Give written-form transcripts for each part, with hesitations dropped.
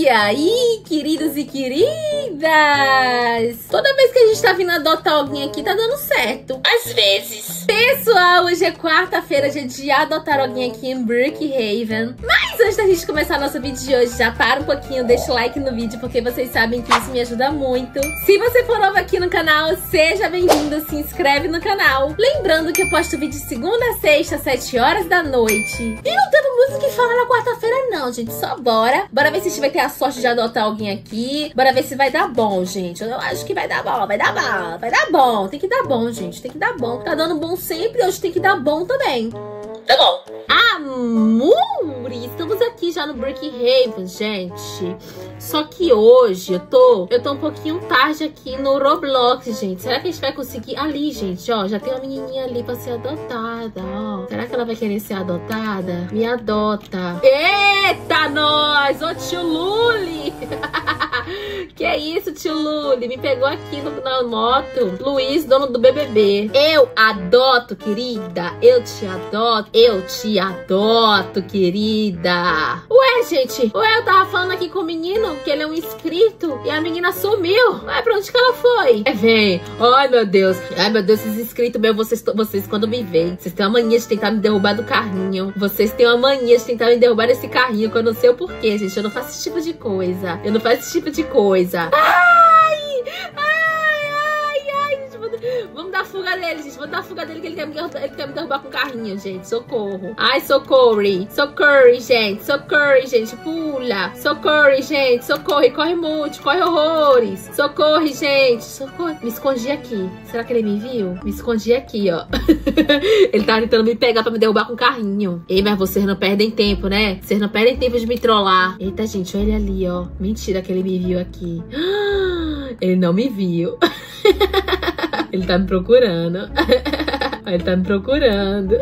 aí, queridos e queridas? Toda vez que a gente tá vindo adotar alguém aqui, tá dando certo. Às vezes. Pessoal, hoje é quarta-feira, dia de adotar alguém aqui em Brookhaven. Mas antes da gente começar nosso vídeo de hoje, já para um pouquinho, deixa o like no vídeo, porque vocês sabem que isso me ajuda muito. Se você for novo aqui no canal, seja bem-vindo, se inscreve no canal. Lembrando que eu posto vídeo de segunda a sexta, às 7 horas da noite. E não tendo muito o que falar na quarta-feira não, gente, só bora. Bora ver se a gente vai ter a sorte de adotar alguém aqui. Bora ver se vai dar bom, gente. Eu acho que vai dar bom, vai dar bom, vai dar bom. Tem que dar bom, gente, tem que dar bom. Tá dando bom sempre, hoje tem que dar bom também. Tá bom. Amores, estamos aqui já no Brookhaven, gente. Só que hoje eu tô um pouquinho tarde aqui no Roblox, gente. Será que a gente vai conseguir? Ali, gente, ó, já tem uma menininha ali pra ser adotada, ó. Será que ela vai querer ser adotada? Me adota. Eita, nós! Ô, tio Luli! Que é isso, tio Luli? Me pegou aqui na moto. Luiz, dono do BBB. Eu adoto, querida. Eu te adoto. Eu te adoto, querida. Ué, gente. Ué, eu tava falando aqui com o menino que ele é um inscrito e a menina sumiu. Ué, pra onde que ela foi? Vem. Ai, meu Deus. Ai, meu Deus, esses inscritos meus, vocês quando me veem, vocês têm uma mania de tentar me derrubar do carrinho. Vocês têm uma mania de tentar me derrubar desse carrinho, que eu não sei o porquê, gente. Eu não faço esse tipo de coisa. Eu não faço esse tipo de coisa. Ai! Vamos dar fuga dele, gente. Vamos dar fuga dele, que ele quer me derrubar com o carrinho, gente. Socorro. Ai, socorre. Socorre, gente. Socorre, gente. Pula. Socorre, gente. Socorre. Corre muito. Corre horrores. Socorre, gente. Socorre. Me escondi aqui. Será que ele me viu? Me escondi aqui, ó. Ele tava tentando me pegar pra me derrubar com o carrinho. Ei, mas vocês não perdem tempo, né? Vocês não perdem tempo de me trollar. Eita, gente. Olha ele ali, ó. Mentira que ele me viu aqui. Ele não me viu. Ele tá me procurando. Ele tá me procurando.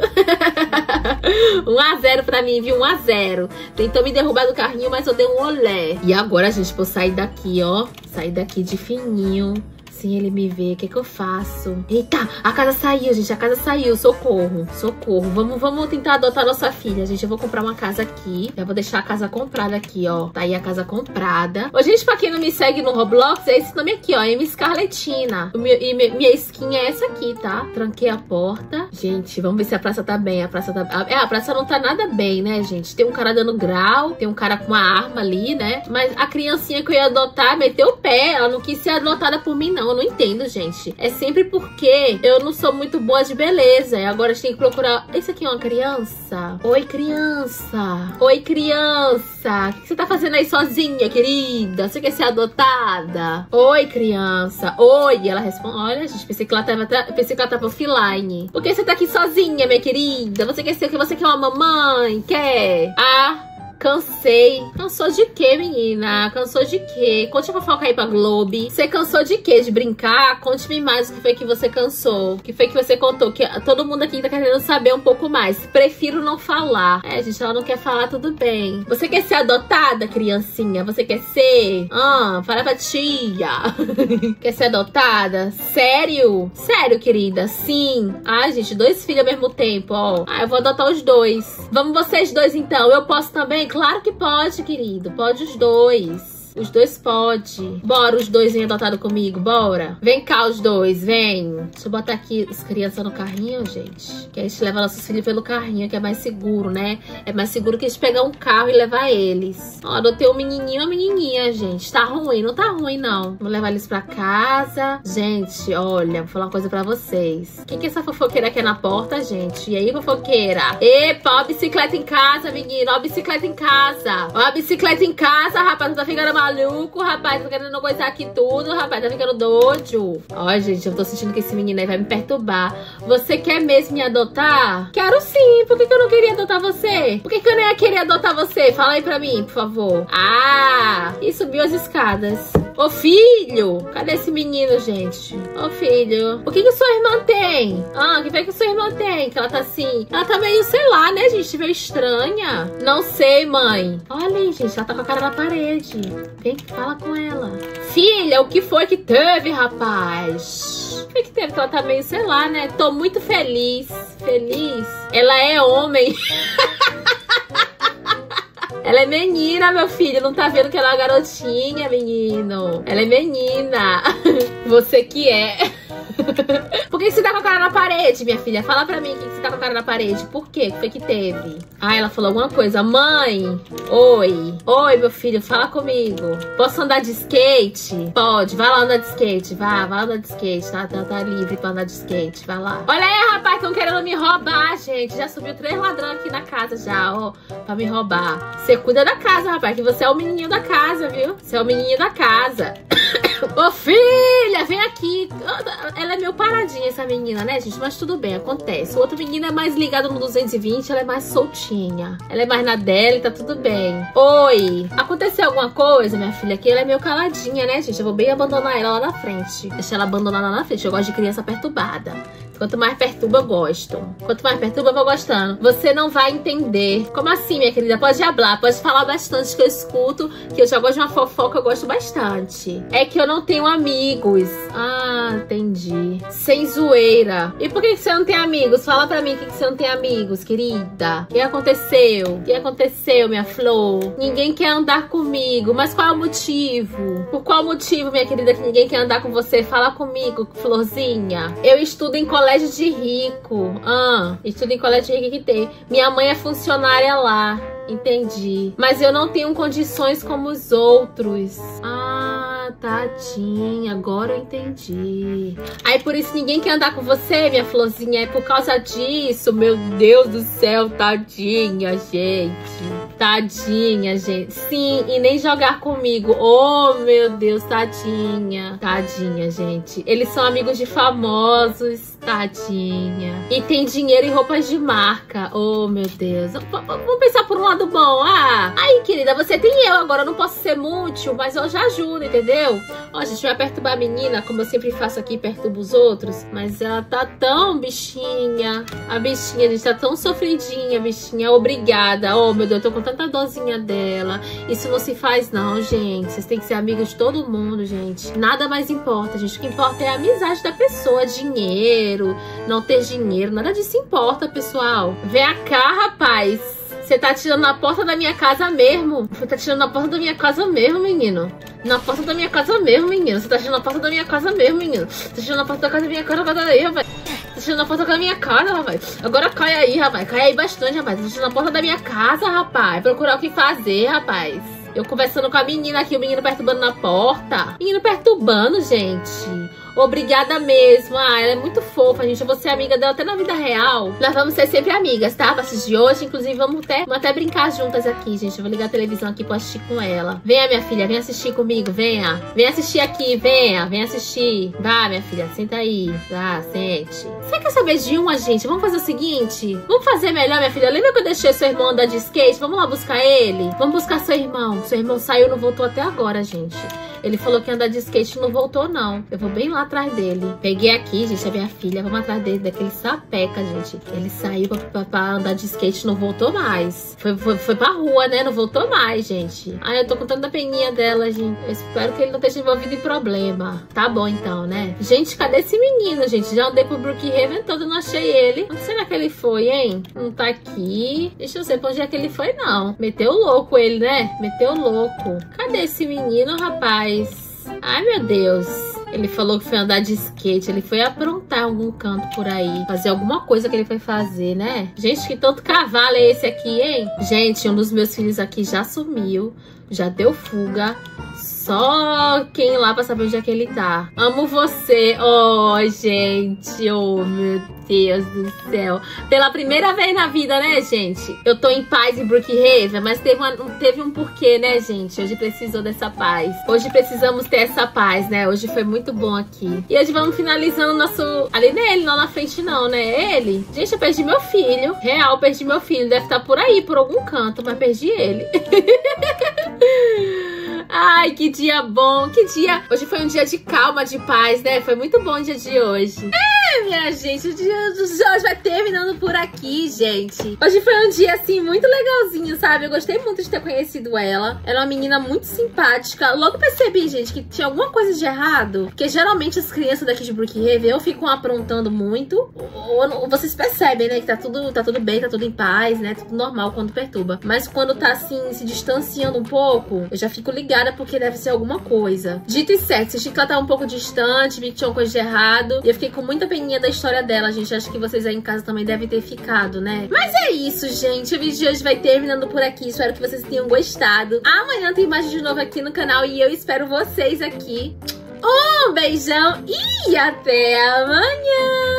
1-0 pra mim, viu? 1-0. Tentou me derrubar do carrinho, mas eu dei um olé. E agora, gente, vou sair daqui, ó. Sair daqui de fininho. Sem ele me ver, o que eu faço? Eita, a casa saiu, gente, a casa saiu, socorro, socorro. Vamos tentar adotar nossa filha, gente. Eu vou comprar uma casa aqui, já vou deixar a casa comprada aqui, ó. Tá aí a casa comprada. Ô, gente, pra quem não me segue no Roblox, é esse nome aqui, ó, M Scarletina. E minha skin é essa aqui, tá? Tranquei a porta. Gente, vamos ver se a praça tá bem. A praça tá... a praça não tá nada bem, né, gente? Tem um cara dando grau, tem um cara com uma arma ali, né? Mas a criancinha que eu ia adotar meteu o pé, ela não quis ser adotada por mim, não. Eu não entendo, gente. É sempre porque eu não sou muito boa de beleza. E agora a gente tem que procurar... Esse aqui é uma criança? Oi, criança. Oi, criança. O que você tá fazendo aí sozinha, querida? Você quer ser adotada? Oi, criança. Oi. Ela responde... Olha, gente, pensei que ela tava offline. Por que você tá aqui sozinha, minha querida? Você quer uma mamãe? Quer? Ah... Cansei. Cansou de quê, menina? Cansou de quê? Conte a fofoca aí pra Globo. Você cansou de quê? De brincar? Conte-me mais o que foi que você cansou. O que foi que você contou? Que todo mundo aqui tá querendo saber um pouco mais. Prefiro não falar. É, gente, ela não quer falar, tudo bem. Você quer ser adotada, criancinha? Você quer ser? Fala pra tia. Quer ser adotada? Sério? Sério, querida? Sim. Ai, gente, 2 filhos ao mesmo tempo, ó. Ah, eu vou adotar os 2. Vamos vocês 2, então. Eu posso também? Claro que pode, querido. Pode os 2. Os 2 pode. Bora, os 2 vêm adotados comigo, bora. Vem cá os 2, vem. Deixa eu botar aqui as crianças no carrinho, gente. Que a gente leva nossos filhos pelo carrinho, que é mais seguro, né? É mais seguro que a gente pegar um carro e levar eles. Ó, adotei um menininho e uma menininha, gente. Tá ruim, não tá ruim, não. Vou levar eles pra casa. Gente, olha, vou falar uma coisa pra vocês. Quem que é essa fofoqueira aqui na porta, gente? E aí, fofoqueira? Epa, ó a bicicleta em casa, menino. Ó a bicicleta em casa. Ó a bicicleta em casa, rapaz. Tá ficando maluco, rapaz, tá querendo coisar aqui tudo, rapaz, tá ficando doido. Ó, gente, eu tô sentindo que esse menino aí vai me perturbar. Você quer mesmo me adotar? Quero sim, por que eu não queria adotar você? Por que eu não ia querer adotar você? Fala aí pra mim, por favor. Ah, e subiu as escadas. Ô, filho, cadê esse menino, gente? Ô, filho, o que sua irmã tem? Ah, o que foi que sua irmã tem? Que ela tá assim, ela tá meio, sei lá, né, gente, meio estranha. Não sei, mãe. Olha aí, gente, ela tá com a cara na parede. Vem, fala com ela. Filha, o que foi que teve, rapaz? O que foi que teve? Que ela tá meio, sei lá, né? Tô muito feliz. Feliz? Ela é homem. Ela é menina, meu filho. Não tá vendo que ela é uma garotinha, menino. Ela é menina. Você que é. Por que você tá com a cara na parede, minha filha? Fala pra mim, por que você tá com a cara na parede? Por quê? O que foi que teve? Ah, ela falou alguma coisa. Mãe, oi. Oi, meu filho, fala comigo. Posso andar de skate? Pode, vai lá andar de skate. Vai andar de skate, tá livre pra andar de skate. Vai lá. Olha aí, rapaz, estão querendo me roubar, gente. Já subiu 3 ladrões aqui na casa já, ó, pra me roubar. Você cuida da casa, rapaz, que você é o menininho da casa, viu? Você é o menininho da casa. Ô, filha, vem aqui. Ela é meio paradinha, essa menina, né, gente? Mas tudo bem, acontece. O outro menino é mais ligado no 220, ela é mais soltinha. Ela é mais na dela e tá tudo bem. Oi, aconteceu alguma coisa, minha filha? Aqui ela é meio caladinha, né, gente? Eu vou bem abandonar ela lá na frente. Deixar ela abandonada lá na frente. Eu gosto de criança perturbada. Quanto mais perturba, eu gosto. Quanto mais perturba, eu vou gostando. Você não vai entender. Como assim, minha querida? Pode hablar, pode falar bastante que eu escuto. Que eu já gosto de uma fofoca, eu gosto bastante. É que eu não tenho amigos. Ah, entendi. Sem zoeira. E por que você não tem amigos? Fala pra mim por que você não tem amigos, querida. O que aconteceu? O que aconteceu, minha flor? Ninguém quer andar comigo. Mas qual é o motivo? Por qual motivo, minha querida, que ninguém quer andar com você? Fala comigo, florzinha. Eu estudo em colégio de rico. Estudo em colégio de rico que tem. Minha mãe é funcionária lá. Entendi. Mas eu não tenho condições como os outros. Ah, tadinha. Agora eu entendi. Aí por isso ninguém quer andar com você, minha florzinha. É por causa disso. Meu Deus do céu, tadinha, gente. Tadinha, gente. Sim, e nem jogar comigo. Oh, meu Deus, tadinha. Tadinha, gente. Eles são amigos de famosos. Tadinha. E tem dinheiro e roupas de marca. Oh, meu Deus. Vamos pensar por um lado bom. Ah, aí, querida, você tem eu. Agora eu não posso ser mútil, mas eu já ajudo, entendeu? Ó, a gente vai perturbar a menina, como eu sempre faço aqui, perturbo os outros. Mas ela tá tão bichinha. A bichinha, a gente tá tão sofridinha, bichinha. Obrigada. Oh, meu Deus, eu tô com tanta dorzinha dela. Isso não se faz não, gente. Vocês têm que ser amigos de todo mundo, gente. Nada mais importa, gente. O que importa é a amizade da pessoa. Dinheiro, não ter dinheiro. Nada disso importa, pessoal. Vem cá, rapaz. Você tá tirando na porta da minha casa mesmo. Você tá tirando na porta da minha casa mesmo, menino. Na porta da minha casa mesmo, menino. Você tá tirando na porta da minha casa mesmo, menino. Você tá tirando na porta da casa da minha casa, aí, rapaz. Tá tirando na porta da minha casa, rapaz. Agora cai aí, rapaz. Cai aí bastante, rapaz. Tá tirando na porta da minha casa, rapaz. Procurar o que fazer, rapaz. Eu conversando com a menina aqui, o menino perturbando na porta. Menino perturbando, gente. Obrigada mesmo. Ah, ela é muito fofa, gente. Eu vou ser amiga dela até na vida real. Nós vamos ser sempre amigas, tá? A partir de hoje, inclusive, vamos até brincar juntas aqui, gente. Eu vou ligar a televisão aqui pra assistir com ela. Venha, minha filha, vem assistir comigo, venha. Vem assistir aqui, venha. Vem assistir. Vá, minha filha, senta aí. Vá, sente. Você quer saber de uma, gente? Vamos fazer o seguinte? Vamos fazer melhor, minha filha. Lembra que eu deixei seu irmão andar de skate? Vamos lá buscar ele? Vamos buscar seu irmão. Seu irmão saiu e não voltou até agora, gente. Ele falou que andar de skate não voltou, não. Eu vou bem lá atrás dele. Peguei aqui, gente, a minha filha. Vamos atrás dele, daquele sapeca, gente. Ele saiu pra andar de skate e não voltou mais. Foi pra rua, né? Não voltou mais, gente. Ai, eu tô contando da peninha dela, gente. Eu espero que ele não esteja envolvido em problema. Tá bom, então, né? Gente, cadê esse menino, gente? Já andei pro Brookhaven todo, não achei ele. Onde será que ele foi, hein? Não tá aqui. Deixa eu ver pra onde é que ele foi, não. Meteu louco ele, né? Meteu louco. Cadê esse menino, rapaz? Ai, meu Deus. Ele falou que foi andar de skate. Ele foi aprontar algum canto por aí. Fazer alguma coisa que ele foi fazer, né? Gente, que tanto cavalo é esse aqui, hein? Gente, um dos meus filhos aqui já sumiu. Já deu fuga. Só quem ir lá pra saber onde é que ele tá. Amo você. Oh, gente. Oh, meu Deus do céu. Pela primeira vez na vida, né, gente? Eu tô em paz em Brookhaven, mas teve um porquê, né, gente? Hoje precisou dessa paz. Hoje precisamos ter essa paz, né? Hoje foi muito bom aqui. E hoje vamos finalizando o nosso... Ali não é ele, não na frente não, né? É ele. Gente, eu perdi meu filho. Real, perdi meu filho. Deve estar por aí, por algum canto, mas perdi ele. Ai, que dia bom, que dia... Hoje foi um dia de calma, de paz, né? Foi muito bom o dia de hoje. minha gente, o dia de hoje vai terminando por aqui, gente. Hoje foi um dia, assim, muito legalzinho, sabe? Eu gostei muito de ter conhecido ela. Ela é uma menina muito simpática. Logo percebi, gente, que tinha alguma coisa de errado. Porque geralmente as crianças daqui de Brookhaven ou ficam aprontando muito, ou vocês percebem, né, que tá tudo bem, tá tudo em paz, né? Tudo normal quando perturba. Mas quando tá, assim, se distanciando um pouco, eu já fico ligada porque deve ser alguma coisa. Dito e certo, senti que ela tava um pouco distante, vi que tinha uma coisa de errado. E eu fiquei com muita peninha da história dela, gente. Acho que vocês aí em casa também devem ter ficado, né? Mas é isso, gente. O vídeo de hoje vai terminando por aqui. Espero que vocês tenham gostado. Amanhã tem mais de novo aqui no canal e eu espero vocês aqui. Um beijão e até amanhã!